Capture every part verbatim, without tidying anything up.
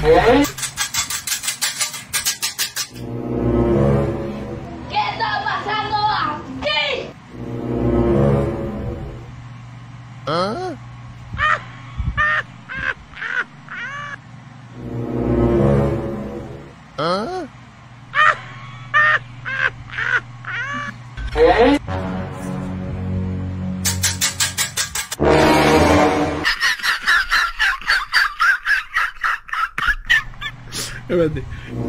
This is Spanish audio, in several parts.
¿Qué está pasando aquí? ¿Ah? ¿Ah? Espérate.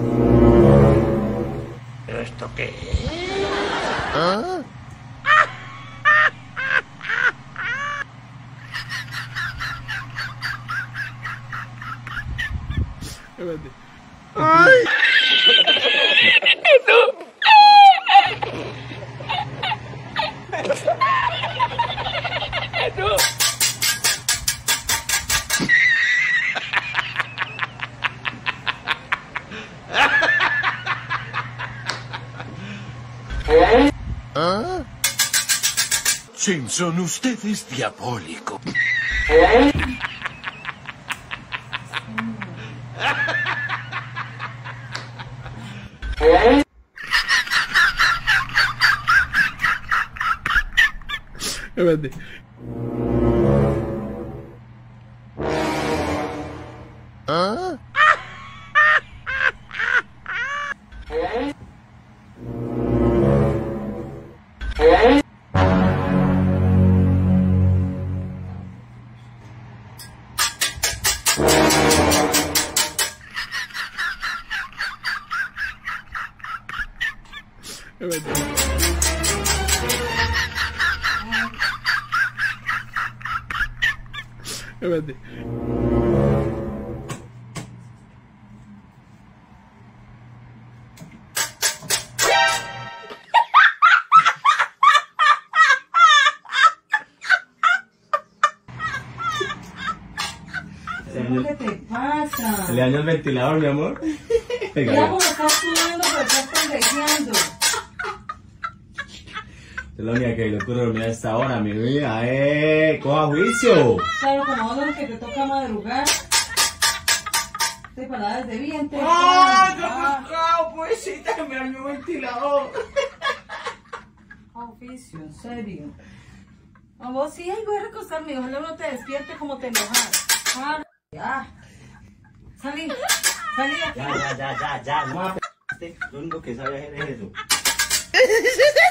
¿Pero esto qué es? ¿Ah? Espérate. ¡Ay! ¿Ah? Simpson, usted es diabólico. Espérate. ¿Ah? Espérate. Espérate. ¿Qué te pasa? ¿Le dañó el ventilador, mi amor? Venga, Mira ya. cómo estás sudando, pero estás pendejeando. Es la única que le ocurre dormir a esta hora, mi vida. ¡Eh! ¡Coja juicio! Claro, como vos que te toca madrugar. Te paradas de vientre. ¡Ah! ¡Qué pecado, pobrecita, que me dañó el ventilador! Oficio, en serio. A vos sí, ay, voy a recostarme. Ojalá no te despierte como te enojas. Ah, ya. Salí. Salí. Ya, ya, ya, ya, ya. No me Lo único que sabe hacer es eso.